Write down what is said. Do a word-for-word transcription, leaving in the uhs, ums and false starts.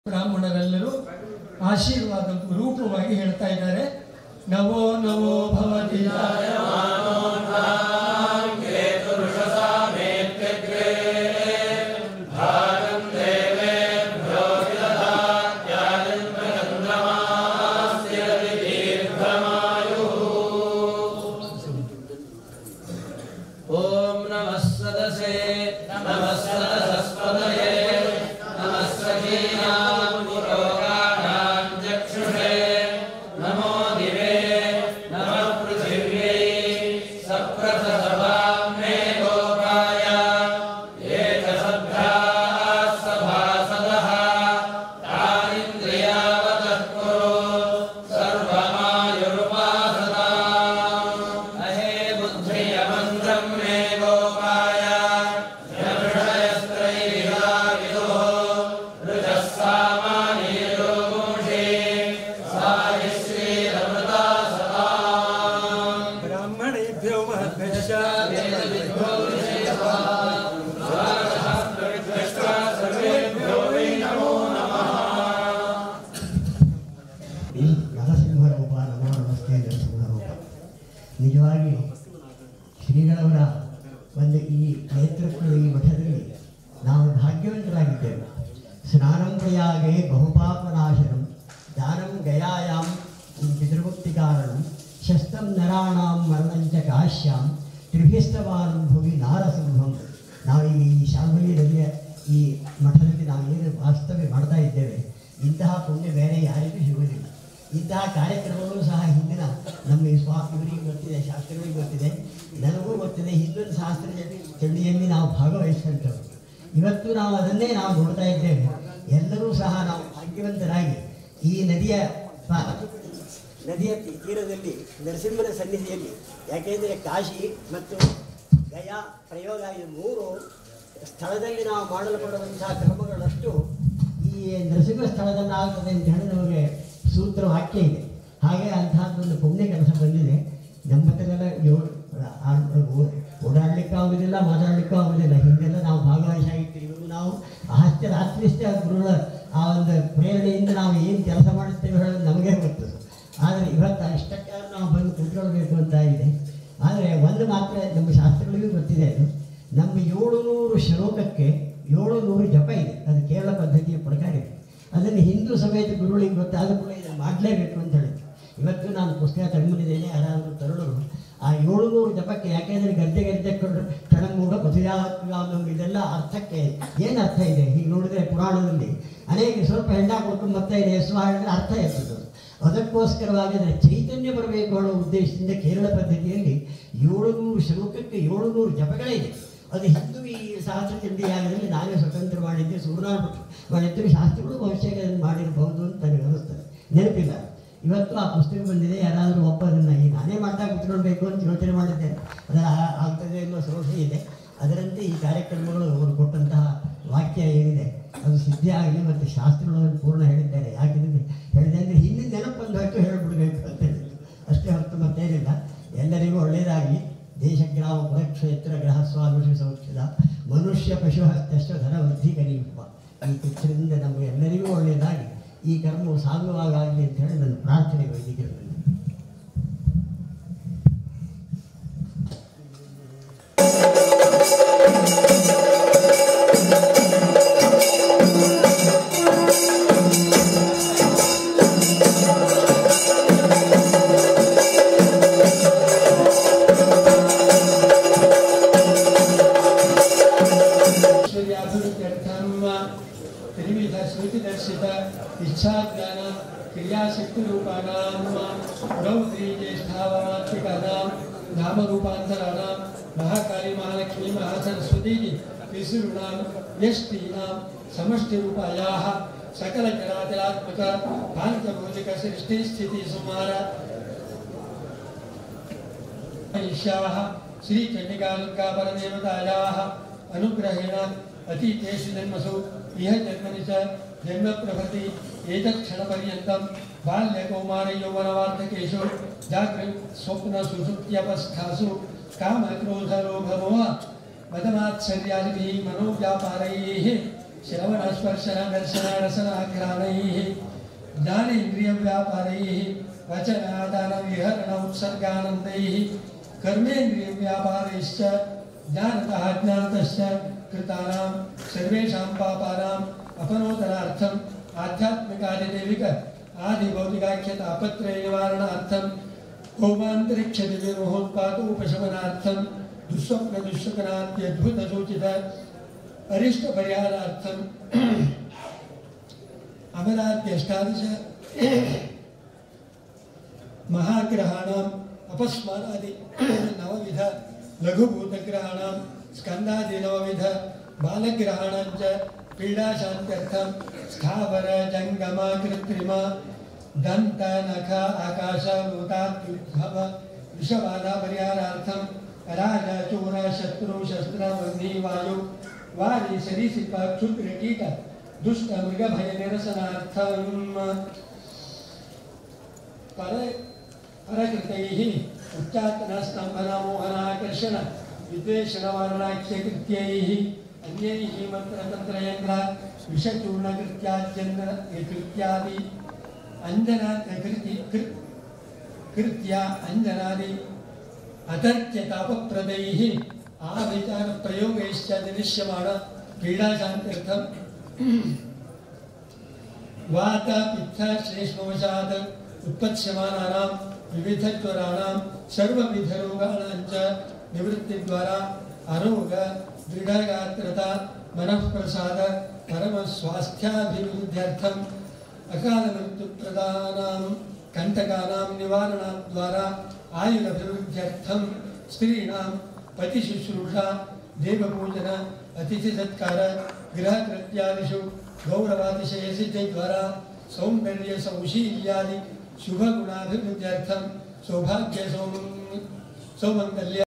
ಬ್ರಾಹ್ಮಣರೆಲ್ಲರೂ ಆಶೀರ್ವಾದ ರೂಪವಾಗಿ ಹೇಳ್ತಾ ಇದ್ದಾರೆ. ನವೋ ನವೋ ಭವತಿ ಓಂ ನಮಃ ಸದಸೇ ನಮಃ ಸದಸಸ್ಪದಯೇ ನಮಃ ಸಖೀನಾಂ ಪುರೋಗಾಣಾಂ ಚಕ್ಷುಷೇ ನಮೋ ದಿವೇ ನಮಃ ಪೃಥಿವ್ಯೈ ಸಪ್ರಥಸಭಾಂ ಮೇ ಗೋಪಾಯ ಏತ ಸಭ್ಯಾಃ ಸಭಾಸದಃ ತಾನಿಂದ್ರಿಯಾವತಃ ಕುರು ಸರ್ವಮಾಯುರುಪಾಸತಾಂ ಅಹೇ ಬುದ್ಧಿಯ ಮಂತ್ರಂ ಮೇ ಗೋಪಾಯ ಯಮೃಷಯಸ್ತ್ರೈರಿಹಾವಿದೋ ಋಜಃ ಸಾಮಾನೀಯೋಗುಂಷಿ ಸಾಯಿಶ್ರೀರಮೃತಾ ಸತಾಂ ಬ್ರಾಹ್ಮಣೇಭ್ಯೋ ಮಹದ್ಭ್ಯಶ್ಚ ವೇದವಿದ್ಭೋ ಋಷೇಭ್ಯಃ ಸ್ವಾಗತಃ ಪ್ರವಿದ್ಭ್ಯಶ್ಚ ಸರ್ವೇಭ್ಯೋ ವೈ ನಮೋ ನಮಃ. ಈ ನರಸಿಂಹರೂಪ ನಮೋ ನಮಸ್ತೆ ನರಸಿಂಹರೂಪ ನಿಜವಾಗಿ ಶ್ರೀಗಳವರ ಒಂದು ಈ ನೇತೃತ್ವದ ಈ ಮಠದಲ್ಲಿ ನಾವು ಭಾಗ್ಯವಂತರಾಗಿದ್ದೇವೆ. ಸ್ನಾನಂ ಪ್ರಯಾಗೆ ಬಹುಪಾಪನಾಶನಂ ದಾನಂ ಗಯಾಯಾಂ ಪಿತೃಮುಕ್ತಿ ಕಾರಣಂ ಶಸ್ತ್ರಂ ನರಾಣಾಂ ಮರಣಂಚ ಕಾಶ್ಯಾಂ ತ್ರಿಭಿಸ್ತವಾನಂ ಭುವಿ ನಾರಸಿಂಹಂ. ನಾವೀಗ ಈ ಶಾಂಭವಿ ನದಿಯ ಈ ಮಠದಲ್ಲಿ ನಾವೇನು ವಾಸ್ತವ್ಯ ಮಾಡ್ತಾ ಇದ್ದೇವೆ, ಇಂತಹ ಪುಣ್ಯ ಬೇರೆ ಯಾರಿಗೂ ಸಿಗುವುದಿಲ್ಲ. ಇಂತಹ ಕಾರ್ಯಕ್ರಮಗಳು ಸಹ ಹಿಂದಿನ ನಮ್ಮ ಈ ಸ್ವಾ ಇವರಿಗೆ ಗೊತ್ತಿದೆ, ಶಾಸ್ತ್ರಗಳಿಗೆ ಗೊತ್ತಿದೆ, ನನಗೂ ಗೊತ್ತಿದೆ. ಹಿಂದಿನ ಶಾಸ್ತ್ರ ಚಂಡಿಯಲ್ಲಿ ನಾವು ಭಾಗವಹಿಸಿದಂಥವರು. ಇವತ್ತು ನಾವು ಅದನ್ನೇ ನಾವು ನೋಡ್ತಾ ಇದ್ದೇವೆ. ಎಲ್ಲರೂ ಸಹ ನಾವು ಭಾಗ್ಯವಂತರಾಗಿ ಈ ನದಿಯ ಪ- ನದಿಯ ತೀರದಲ್ಲಿ ನರಸಿಂಹನ ಸನ್ನಿಧಿಯಲ್ಲಿ, ಯಾಕೆಂದರೆ ಕಾಶಿ ಮತ್ತು ಗಯಾ ಪ್ರಯೋಗ ಈ ಮೂರು ಸ್ಥಳದಲ್ಲಿ ನಾವು ಮಾಡಲ್ಪಡುವಂತಹ ಕ್ರಮಗಳಷ್ಟು ಈ ನರಸಿಂಹ ಸ್ಥಳದಲ್ಲಿ ಆಗ್ತದೆ ಅಂತ ಹೇಳಿ ನಮಗೆ ಸೂತ್ರ ವಾಕ್ಯ ಇದೆ. ಹಾಗೆ ಅಂತಹದ್ದೊಂದು ಪುಣ್ಯ ಕೆಲಸ ಬಂದಿದೆ. ನಮ್ಮ ಹತ್ರೆಲ್ಲ ಏಳು ಓಡಾಡಲಿಕ್ಕೂ ಆಗೋದಿಲ್ಲ, ಮಾತಾಡಲಿಕ್ಕೂ ಆಗೋದಿಲ್ಲ. ಹಿಂದೆಲ್ಲ ನಾವು ಭಾಗವಹಿಸಾಗಿರ್ತೀವಿ. ಇವರು ನಾವು ಹತ್ಯ ರಾತ್ರಿಷ್ಟೇ ಗುರುಗಳ ಆ ಒಂದು ಪ್ರೇರಣೆಯಿಂದ ನಾವು ಏನು ಕೆಲಸ ಮಾಡುತ್ತೇವೆ ಹೇಳೋದು ನಮಗೆ ಗೊತ್ತು. ಆದರೆ ಇವತ್ತು ಇಷ್ಟಕ್ಕೆ ನಾವು ಬಂದು ಕೂತ್ಕೊಳ್ಬೇಕು ಅಂತ ಇದೆ. ಆದರೆ ಒಂದು ಮಾತ್ರ ನಮ್ಮ ಶಾಸ್ತ್ರಗಳಿಗೂ ಗೊತ್ತಿದೆ, ಅದು ನಮ್ಮ ಏಳು ನೂರು ಶ್ಲೋಕಕ್ಕೆ ಏಳು ನೂರು ಜಪ ಇದೆ. ಅದು ಕೇರಳ ಪದ್ಧತಿಯ ಪ್ರಕಾರ ಇದೆ. ಅದನ್ನು ಹಿಂದೂ ಸಮೇತ ಗುರುಗಳಿಗೆ ಗೊತ್ತಾದ ಕೂಡ ಇದನ್ನು ಮಾಡಲೇಬೇಕು ಅಂತ ಹೇಳಿದ್ರು. ಇವತ್ತು ನಾನು ಪುಸ್ತಕ ತಗೊಂಡಿದ್ದೇನೆ, ಯಾರಾದರೂ ತರುಣರು ಆ ಏಳು ನೂರು ಜಪಕ್ಕೆ, ಯಾಕೆಂದರೆ ಗದ್ದೆ ಗದ್ದೆ ಕೊಂಡು ಕಣಮೂಢ ಮಧುಯಾತ್ಮ ಇದೆಲ್ಲ ಅರ್ಥಕ್ಕೆ ಏನು ಅರ್ಥ ಇದೆ? ಹೀಗೆ ನೋಡಿದರೆ ಪುರಾಣದಲ್ಲಿ ಅನೇಕ ಸ್ವಲ್ಪ ಹೆಂಡ ಕೊಟ್ಟು ಮತ್ತೆ ಹೆಸರು ಹೇಳಿದ್ರೆ ಅರ್ಥ ಇರ್ತದೆ. ಅದಕ್ಕೋಸ್ಕರವಾಗಿ ಅದರ ಚೈತನ್ಯ ಬರಬೇಕು ಅನ್ನೋ ಉದ್ದೇಶದಿಂದ ಕೇರಳ ಪದ್ಧತಿಯಲ್ಲಿ ಏಳು ನೂರು ಶ್ಲೋಕಕ್ಕೆ ಏಳು ನೂರು ಜಪಗಳೇ ಇದೆ. ಅದು ಹಿಂದೂ ಈ ಶಾಸ್ತ್ರ ಚಂಡಿಯಾಗದಲ್ಲಿ ನಾವೇ ಸ್ವತಂತ್ರ ಮಾಡಿದ್ದೆ, ಸೂರ್ಯನಾರಾಯಣ ಮಾಡಿದ್ದು. ಶಾಸ್ತ್ರಗಳು ಭವಿಷ್ಯಕ್ಕೆ ಅದನ್ನು ಮಾಡಿರಬಹುದು ಅಂತ ನನಗೆ ಅನ್ನಿಸ್ತದೆ, ನೆನಪಿಲ್ಲ. ಇವತ್ತು ಆ ಪುಸ್ತಕ ಬಂದಿದೆ. ಯಾರಾದರೂ ಒಬ್ಬ ಅದನ್ನು ಈ ನಾನೇ ಮಾಡ್ತಾ ಕೂತ್ಕೊಳ್ಬೇಕು ಅಂತ ಯೋಚನೆ ಮಾಡಿದ್ದೇನೆ. ಅದರ ಆಗ್ತದೆ ಅನ್ನೋ ಸಂಶಯ ಇದೆ. ಅದರಂತೆ ಈ ಕಾರ್ಯಕ್ರಮಗಳು ಅವರು ಕೊಟ್ಟಂತಹ ವಾಕ್ಯ ಏನಿದೆ ಅದು ಸಿದ್ಧಿ ಆಗಲಿ. ಮತ್ತು ಶಾಸ್ತ್ರಗಳನ್ನು ಪೂರ್ಣ ಹೇಳಿದ್ದಾರೆ. ಯಾಕೆಂದರೆ ಹೇಳಿದೆ ಅಂದರೆ ಹಿಂದಿನ ನೆನಪೊಂದು ಹೊತ್ತು ಹೇಳಿಬಿಡಬೇಕು ಅಂತ ಹೇಳಿದ್ರು, ಅಷ್ಟೇ ಹೊರತು ಮತ್ತೇನಿಲ್ಲ. ಎಲ್ಲರಿಗೂ ಒಳ್ಳೆಯದಾಗಲಿ. ದೇಶ ಗ್ರಾಮ ಪುರಕ್ಷೇತ್ರ ಗ್ರಹ ಸ್ವಾಮಿಷ ಸೌಖ್ಯದ ಮನುಷ್ಯ ಪಶು ಹಸ್ತಶ್ವ ಧನ ವೃದ್ಧಿ ಕರೀಪ. ಈ ಚಿತ್ರದಿಂದ ನಮಗೆ ಎಲ್ಲರಿಗೂ ಒಳ್ಳೆಯದಾಗಿ ಈ ಕರ್ಮವು ಸಾಗುವಾಗಲಿ ಅಂತ ಹೇಳಿ ನನ್ನ ಪ್ರಾರ್ಥನೆ ವೈದಿಕರಲ್ಲಿ. त्रिविध श्रुतिदर्शित इच्छाज्ञान क्रियाशक्तिरूपाणां गौत्री ज्येष्ठावमात्मिकानां नामरूपान्तराणां महाकाली महालक्ष्मी महासरस्वती त्रिसुरूणां यष्टीनां समष्टिरूपायाः सकलचराचरात्मक पाञ्चभौतिक सृष्टिस्थितिसंहार ईशाः श्रीचण्डिकालङ्कापरदेवतायाः अनुग्रहेण अतीतेषु जन्मसु इह जन्मनि च जन्म प्रभृति एतत्क्षणपर्यन्तं बाल्यकौमारयौवनवार्धकेषु जागृत् स्वप्न सुषुप्त्यवस्थासु कामक्रोधलोभमोह मदमात्सर्यादिभिः मनोव्यापारैः श्रवण स्पर्शन दर्शन रसन घ्राणैः ज्ञानेन्द्रिय व्यापारैः वचनादान विहरण उत्सर्गानन्दैः कर्मेन्द्रिय व्यापारैश्च ज्ञानतः ज्ञानतश्च कृतानां सर्वेषां पापानाम् अपनोदनार्थम् आध्यात्मिकादिदैविक आदिभौतिकाख्यतापत्रय निवारणार्थं होमान्तरिक्ष दिव्य महोत्पादोपशमनार्थं दुःस्वप्न दुःशकनाद्यद्भुत सूचित अरिष्ट परिहारार्थं अमराद्यष्टादश महाग्रहाणाम् अपस्मारादि नवविध लघुभूतग्रहाणां स्कन्दादि नवविध बालग्रहाणां च पीडाशान्त्यर्थं स्थावर जंगम कृत्रिम दंत नख आकाश भूताद्युद्भव विषबाधा परिहारार्थं राज चोर शत्रु शस्त्र वह्नि वायु वारी सरीसृप क्षुद्र कीट दुष्ट मृग भय निरसनार्थं पर परकृतैः उच्चाटन स्तंभन मोहनाकर्षण विद्वेषण वारणाख्य कृत्यैः अन्यैः मंत्र तंत्र यंत्र विषचूर्ण कृत्याद्यन्त्र कृत्यादि अंजना कृति कृत्या अंजनादि अतर्क्य तापप्रदैः आविचार प्रयोगैश्च निनिश्यमाण पीडाशान्त्यर्थं वात पित्त श्लेष्मवशात् उत्पत्स्यमानानां विविधज्वराणां सर्वविधरोगाणां च निवृत्तिद्वारा अरोग दृढगात्रता मनःप्रसाद परमस्वास्थ्याभिवृद्ध्यर्थम् अकाल मृत्युप्रदानां कंटकानां निवारणाद्वारा आयुरभिवृद्ध्यर्थं स्त्रीणां पतिशुश्रूषा देवपूजन अतिथिसत्कार गृहकृत्यादिषु गौरवातिशयसिद्धिद्वारा सौन्दर्य सौशील्यादि शुभगुणाभिवृद्ध्यर्थं सौभाग्य सौमंगल्य